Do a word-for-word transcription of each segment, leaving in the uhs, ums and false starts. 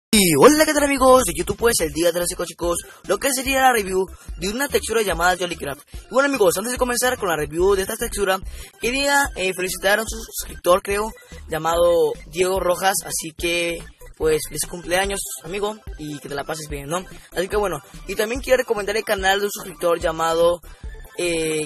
Y hola, ¿qué tal amigos de YouTube? Pues el día de los chicos, chicos, lo que sería la review de una textura llamada Jollycraft. Y bueno amigos, antes de comenzar con la review de esta textura, quería eh, felicitar a un suscriptor, creo, llamado Diego Rojas. Así que, pues, feliz cumpleaños, amigo, y que te la pases bien, ¿no? Así que bueno, y también quiero recomendar el canal de un suscriptor llamado eh,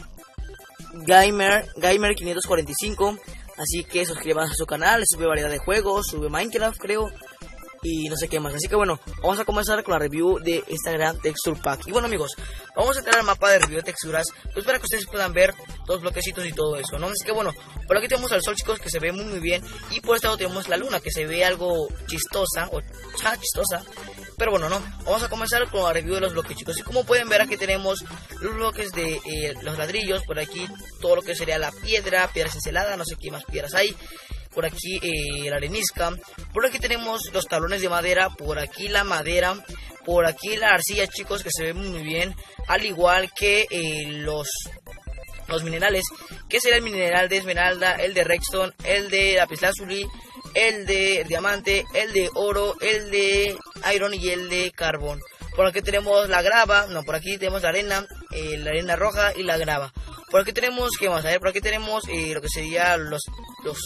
Gamer, Gamer quinientos cuarenta y cinco. Así que suscríbanse a su canal, sube variedad de juegos, sube Minecraft, creo, y no sé qué más. Así que bueno, vamos a comenzar con la review de esta gran texture pack. Y bueno amigos, vamos a entrar al mapa de review de texturas, pues para que ustedes puedan ver los bloquecitos y todo eso, ¿no? Así que bueno, por aquí tenemos al sol, chicos, que se ve muy muy bien. Y por este lado tenemos la luna, que se ve algo chistosa, o cha, chistosa. Pero bueno, no, vamos a comenzar con la review de los bloques, chicos. Y como pueden ver, aquí tenemos los bloques de eh, los ladrillos. Por aquí todo lo que sería la piedra, piedra cincelada, no sé qué más piedras hay. Por aquí eh, la arenisca. Por aquí tenemos los tablones de madera. Por aquí la madera. Por aquí la arcilla, chicos, que se ve muy bien. Al igual que eh, los, los minerales, que será el mineral de esmeralda, el de redstone, el de lapislázuli, el de diamante, el de oro, el de iron y el de carbón. Por aquí tenemos la grava, no, por aquí tenemos la arena, eh, la arena roja y la grava. Por aquí tenemos, ¿qué más? A ver, por aquí tenemos eh, lo que sería los, los,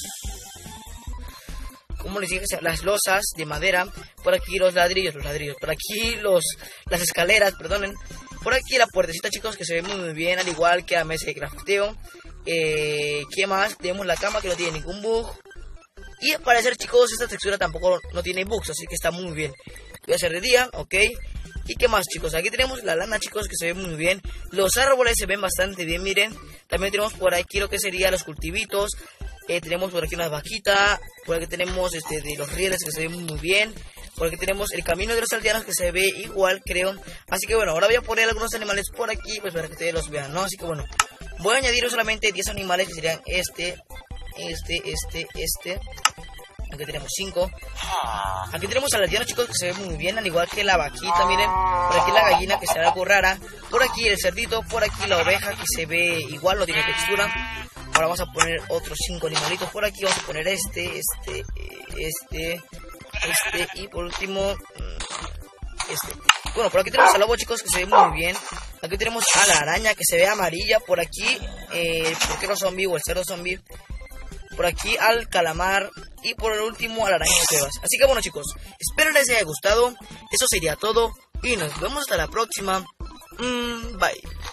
¿cómo les dije? Las losas de madera. Por aquí los ladrillos, los ladrillos. Por aquí los, las escaleras, perdonen. Por aquí la puertecita, chicos, que se ve muy, muy bien, al igual que la mesa de crafteo. Eh, ¿Qué más? Tenemos la cama, que no tiene ningún bug. Y al parecer, chicos, esta textura tampoco no tiene bugs, así que está muy bien. Voy a hacer de día, ok. ¿Y qué más, chicos? Aquí tenemos la lana, chicos, que se ve muy bien. Los árboles se ven bastante bien, miren. También tenemos por aquí lo que serían los cultivitos. Eh, tenemos por aquí una vaquita. Por aquí tenemos este de los rieles, que se ven muy bien. Por aquí tenemos el camino de los aldeanos, que se ve igual, creo. Así que bueno, ahora voy a poner algunos animales por aquí, pues para que ustedes los vean, ¿no? Así que bueno, voy a añadir solamente diez animales, que serían este, este, este, este. Aquí tenemos cinco. Aquí tenemos al aldeano, chicos, que se ve muy bien, al igual que la vaquita, miren. Por aquí la gallina, que se ve algo rara. Por aquí el cerdito, por aquí la oveja, que se ve igual, no tiene textura. Ahora vamos a poner otros cinco animalitos por aquí. Vamos a poner este, este, este, este y por último este. Bueno, por aquí tenemos al lobo, chicos, que se ve muy bien. Aquí tenemos a la araña, que se ve amarilla. Por aquí, eh, el porquero zombie o el cerdo zombie. Por aquí al calamar. Y por el último a la araña de cuevas. Así que bueno, chicos, espero les haya gustado. Eso sería todo. Y nos vemos hasta la próxima. Mm, bye.